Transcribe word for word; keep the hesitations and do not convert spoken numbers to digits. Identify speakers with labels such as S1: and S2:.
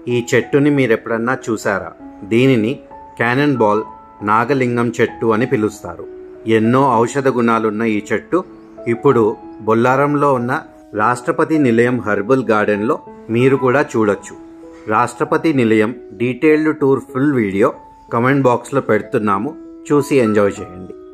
S1: ఈ చెట్టుని మీరెప్పుడన్నా చూసారా? దీనిని క్యానన్ బాల్ నాగలింగం చెట్టు అని పిలుస్తారు. ఎన్నో ఔషధ గుణాలున్న ఈ చెట్టు ఇప్పుడు బొల్లారంలో ఉన్న రాష్ట్రపతి నిలయం హెర్బల్ గార్డెన్లో మీరు కూడా చూడొచ్చు. Rashtrapati Nilayam detailed tour full video comment బాక్స్లో పెడుతున్నాము, చూసి ఎంజాయ్ చేయండి.